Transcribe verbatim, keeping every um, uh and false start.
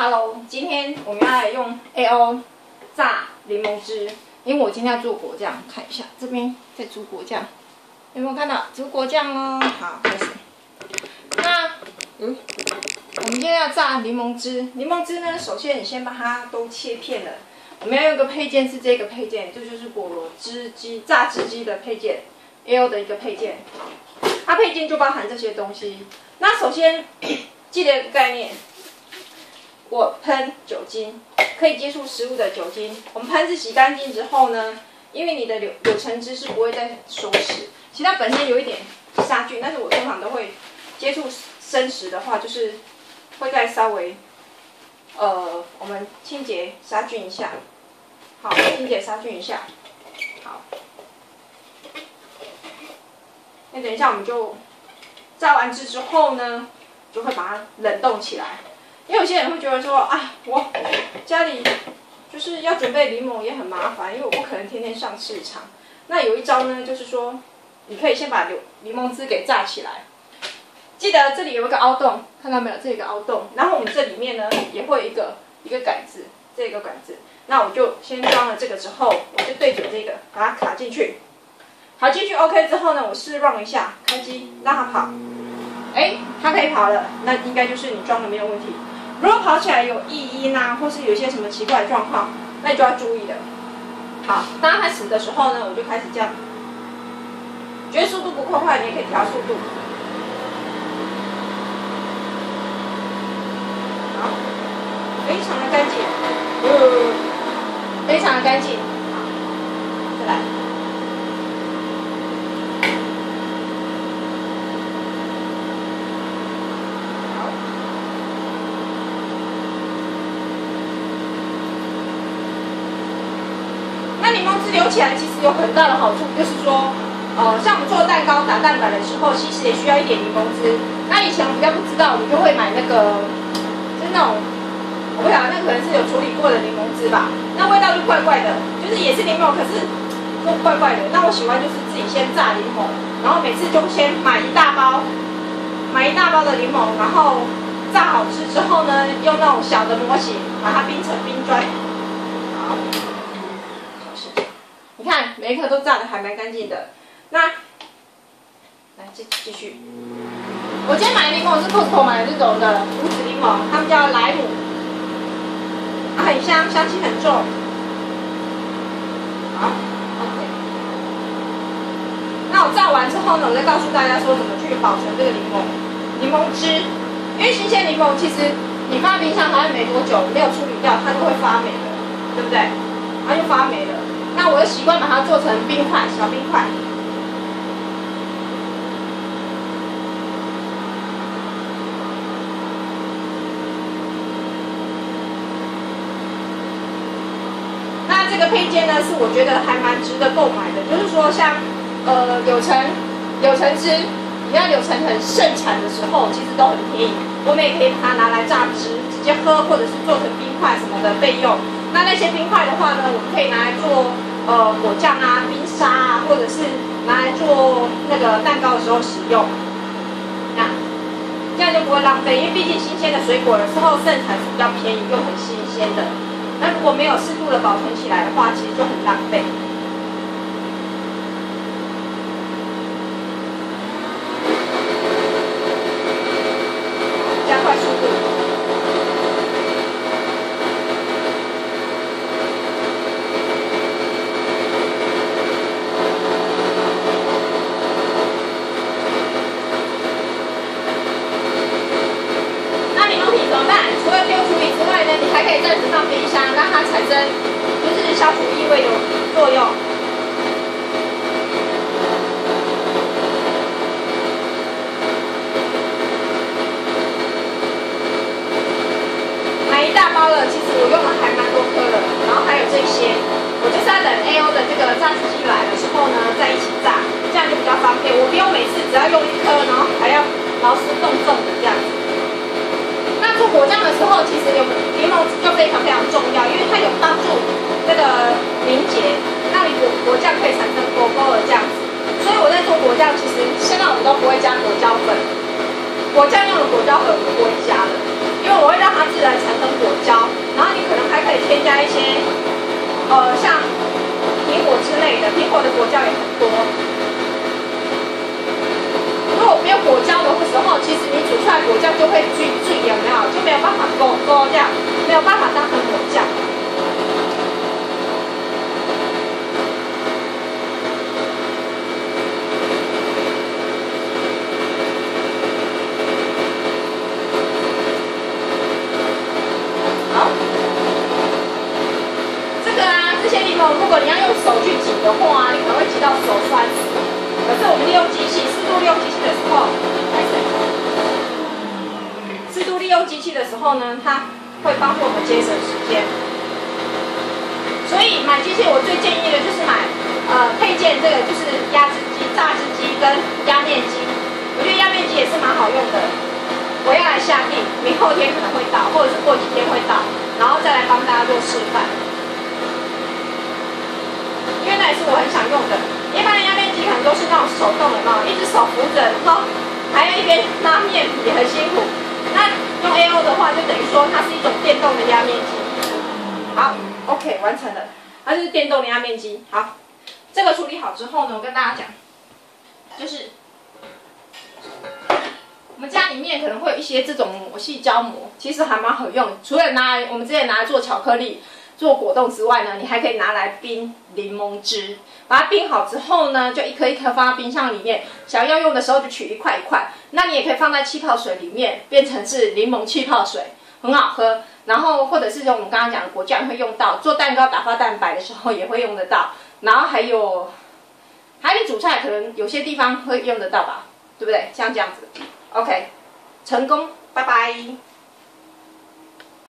Hello， 今天我们要来用 A O 榨柠檬汁，因为我今天要做果酱，看一下这边在煮果酱，有没有看到煮果酱哦？好，开始。那嗯，我们今天要榨柠檬汁，柠檬汁呢，首先你先把它都切片了。我们要用一个配件是这个配件，这就是果螺汁机榨汁机的配件 ，A O 的一个配件。它配件就包含这些东西。那首先记得一个概念。 我喷酒精，可以接触食物的酒精。我们盘子洗干净之后呢，因为你的柳柳橙汁是不会再收拾，其实它本身有一点杀菌，但是我通常都会接触生食的话，就是会再稍微呃，我们清洁杀菌一下。好，清洁杀菌一下。好，那等一下我们就榨完汁之后呢，就会把它冷冻起来。 因为有些人会觉得说，啊，我家里就是要准备柠檬也很麻烦，因为我不可能天天上市场。那有一招呢，就是说，你可以先把柠檬汁给榨起来。记得这里有一个凹洞，看到没有？这里有个凹洞。然后我们这里面呢也会有一个一个杆子，这个杆子。那我就先装了这个之后，我就对准这个，把它卡进去。卡进去 OK 之后呢，我试 run 一下，开机让它跑。哎，它可以跑了，那应该就是你装的没有问题。 如果跑起来有异音啊，或是有一些什么奇怪的状况，那你就要注意的。好，刚开始的时候呢，我就开始这样，觉得速度不够快，你也可以调速度。好，非常的干净，呃，非常的干净。好，再来。 柠檬汁流起来其实有很大的好处，就是说，呃，像我们做蛋糕打蛋白的时候，其实也需要一点柠檬汁。那以前我比较不知道，我们就会买那个，就是那种，我不晓得那可能是有处理过的柠檬汁吧，那味道就怪怪的，就是也是柠檬，可是都怪怪的。那我喜欢就是自己先榨柠檬，然后每次就先买一大包，买一大包的柠檬，然后榨好汁之后呢，用那种小的模型把它冰成冰砖。好。 你看，每一颗都榨的还蛮干净的。那来继继续，我今天买的柠檬是 Costco 买的这种的无籽柠檬，它们叫莱姆，啊，很香，香气很重。好 ，OK。那我榨完之后呢，我再告诉大家说怎么去保存这个柠檬柠檬汁，因为新鲜柠檬其实你放冰箱好像没多久，没有处理掉，它就会发霉了，对不对？它就发霉了。 那我的习惯把它做成冰块，小冰块。那这个配件呢，是我觉得还蛮值得购买的。就是说像，呃，柳橙、柳橙汁，你看柳橙很盛产的时候，其实都很便宜。我们也可以把它拿来榨汁，直接喝，或者是做成冰块什么的备用。那那些冰块的话呢，我们可以拿来做。 呃，果酱啊、冰沙啊，或者是拿来做那个蛋糕的时候使用，那这样就不会浪费，因为毕竟新鲜的水果的时候盛产是比较便宜又很新鲜的。那如果没有适度的保存起来的话，其实就很浪费。加快速度。 你还可以暂时放冰箱，让它产生就是消除异味的作用。买一大包了，其实我用了还蛮多颗的，然后还有这些，我就是要等 A O 的这个榨汁机来的时候呢，再一起榨，这样就比较方便。我不用每次只要用一颗，然后还要劳师动众的这样子。 那做果酱的时候，其实有柠檬汁就非常非常重要，因为它有帮助那个凝结，让你果果酱可以产生果果的这样子。所以我在做果酱，其实现在我们都不会加果胶粉，果酱用的果胶粉我不会加的，因为我会让它自然产生果添加一些呃像苹果之类的，苹果的果酱也很多。如果没有果胶的时候，其实你煮出来果酱就会聚聚，有没有？就没有办法勾勾这样，没有办法当成果酱。好，这个啊，这些柠檬，如果你要用手去挤的话，你可能会挤到手酸死。可是我们利用机器，适度利用机器的时候，适度利用机器的时候呢，它会帮助我们节省时间。所以买机器，我最建议的就是买呃配件，这个就是压制机、榨汁机跟压面机。我觉得压面机也是蛮好用的。我要来下定，明后天可能会到，或者是过几天会到，然后再来帮大家做示范。因为那也是我很想用的。一般的压面机可能都是那种手动的嘛，一只手扶着，然后还要一边拉面皮，很辛苦。那用 A O 的话，就等于说它是一种电动的压面机。好 ，OK， 完成了，它就是电动的压面机。好，这个处理好之后呢，我跟大家讲，就是我们家里面可能会有一些这种磨细胶膜，其实还蛮好用。除了拿来我们之前拿来做巧克力、做果冻之外呢，你还可以拿来冰柠檬汁。把它冰好之后呢，就一颗一颗放在冰箱里面。想要用的时候就取一块一块。那你也可以放在气泡水里面，变成是柠檬气泡水，很好喝。然后或者是用我们刚刚讲的果酱会用到，做蛋糕打发蛋白的时候也会用得到。然后还有，还有煮菜可能有些地方会用得到吧，对不对？像这样子 ，OK， 成功，拜拜。